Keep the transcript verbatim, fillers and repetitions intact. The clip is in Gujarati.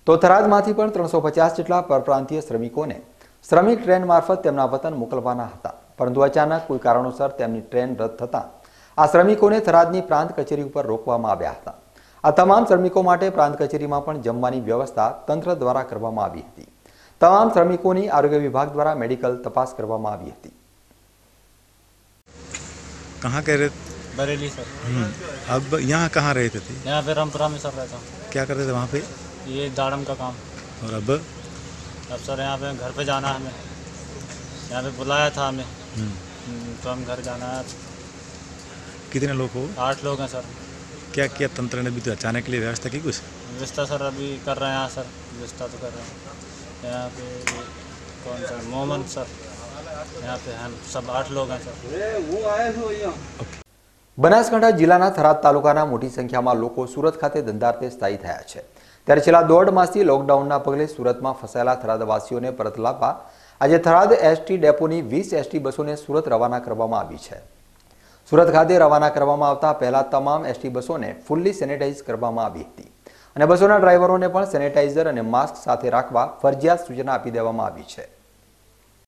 તો થરાદમાંથી પણ ત્રણસો પચાસ જેટલા પરપ્રાંતીય શ્રમિકોને શ્રમિક ટ્રેન મારફત તેમના વતન મોકલવાના હતા, પરંતુ અચાનક કોઈ કારણોસર તેમની ટ્રેન રદ થતાં આ શ્રમિકોને થરાદની પ્રાંત કચેરી ઉપર રોકવામાં આવ્યા હતા। આ તમામ શ્રમિકો માટે પ્રાંત કચેરીમાં પણ જમવાની વ્યવસ્થા તંત્ર દ્વારા કરવામાં આવી હતી। તમામ શ્રમિકોની આરોગ્ય વિભાગ દ્વારા મેડિકલ તપાસ કરવામાં આવી હતી। कहाँ कह रहे? बरेली सर। अब यहाँ कहाँ रहते थे? यहाँ पे रामपुरा में सर रहता हूँ। क्या करते थे वहाँ पे? ये दाड़म का काम। और अब अब सर यहाँ पे घर पे जाना है हमें, यहाँ पे बुलाया था हमें, तो हम घर जाना है। कितने लोग हो? आठ लोग हैं सर। क्या किया तंत्र ने? भी तो अचानक के लिए व्यवस्था की कुछ? व्यवस्था सर अभी कर रहे हैं यहाँ सर, व्यवस्था तो कर रहे हैं। यहाँ पे कौन सा मोहम्मद सर, यहाँ पे हम सब आठ लोग हैं सर। બનાસકાંઠા જિલ્લાના થરાદ તાલુકાના મોટી સંખ્યામાં લોકો સુરત ખાતે ધંધાર્થે સ્થાયી થયા છે, ત્યારે છેલ્લા દોઢ માસથી લોકડાઉનના પગલે સુરતમાં ફસાયેલા થરાદવાસીઓને પરત લાવવા આજે થરાદ એસટી ડેપોની વીસ એસટી બસોને સુરત રવાના કરવામાં આવી છે। સુરત ખાતે રવાના કરવામાં આવતા પહેલા તમામ એસટી બસોને ફૂલ્લી સેનેટાઇઝ કરવામાં આવી હતી અને બસોના ડ્રાઈવરોને પણ સેનેટાઇઝર અને માસ્ક સાથે રાખવા ફરજિયાત સૂચના આપી દેવામાં આવી છે।